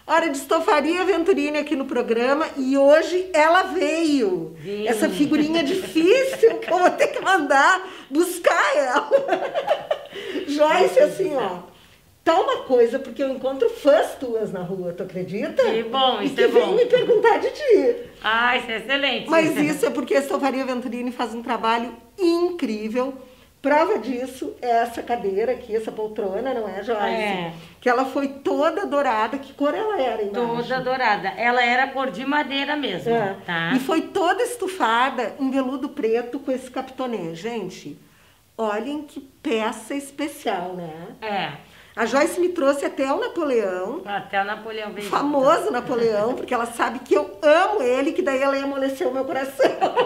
Hora de Estofaria Venturini aqui no programa e hoje ela veio. Sim. Essa figurinha difícil que eu vou ter que mandar buscar ela. Joyce, assim, ó, tá uma coisa, porque eu encontro fãs tuas na rua, tu acredita? Que bom, isso e que é bom. vem me perguntar de ti. Ah, isso é excelente. Mas isso é porque a Estofaria Venturini faz um trabalho incrível. Prova disso é essa cadeira aqui, essa poltrona, não é, Joyce? É. Que ela foi toda dourada. Que cor ela era embaixo? Toda dourada. Ela era cor de madeira mesmo, tá? E foi toda estufada em veludo preto com esse capitonê. Gente, olhem que peça especial, né? É. A Joyce me trouxe até o Napoleão. Até o Napoleão veio. O famoso Napoleão, porque ela sabe que eu amo ele, que daí ela ia amolecer o meu coração.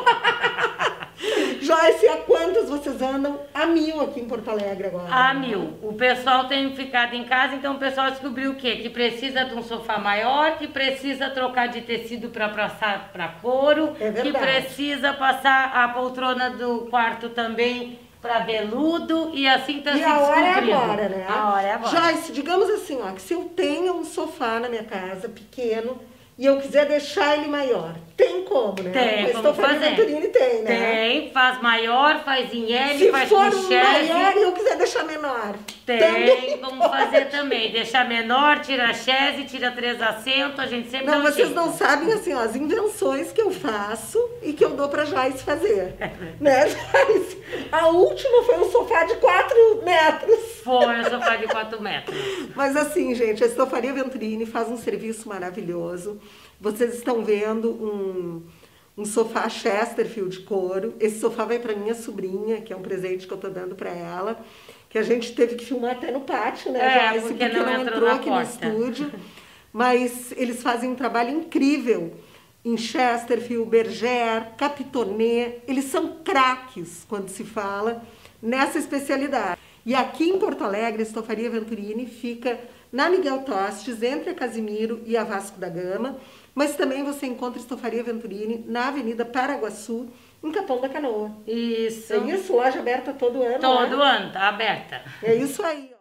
Joyce, há quantas vocês andam? A 1000 aqui em Porto Alegre agora. A 1000. O pessoal tem ficado em casa, então o pessoal descobriu o quê? Que precisa de um sofá maior, que precisa trocar de tecido para passar para couro, É verdade. que precisa passar a poltrona do quarto também para veludo e assim tá se E a hora é descobrindo. agora, né? A hora é agora. Joyce, digamos assim, ó, que se eu tenho um sofá na minha casa, pequeno, e eu quiser deixar ele maior, tem como, né? Tem A como Estofaria fazer. Venturini tem, né? Tem, faz maior, faz em L, Se faz for com um chefe. maior e eu quiser deixar menor, Tem, também vamos pode. fazer também. Deixar menor, tira chaise, tira 3 assentos, a gente sempre Não, dá um vocês jeito. não sabem, assim, ó, as invenções que eu faço e que eu dou pra Joyce fazer. Né, Joyce? A última foi um sofá de 4 metros. Foi o sofá de 4 metros. Mas assim, gente, a Estofaria Venturini faz um serviço maravilhoso. Vocês estão vendo um sofá Chesterfield de couro. Esse sofá vai para minha sobrinha, que é um presente que eu tô dando para ela, que a gente teve que filmar até no pátio, né, Joyce? Porque não entrou na aqui porta. no estúdio. Mas eles fazem um trabalho incrível em Chesterfield, Bergère, Capitonê. Eles são craques quando se fala nessa especialidade. E aqui em Porto Alegre, a Estofaria Venturini fica na Miguel Tostes, entre a Casimiro e a Vasco da Gama, mas também você encontra a Estofaria Venturini na Avenida Paraguaçu, em Capão da Canoa. Isso. É isso? Loja aberta todo ano, Todo né? ano, tá aberta. É isso aí.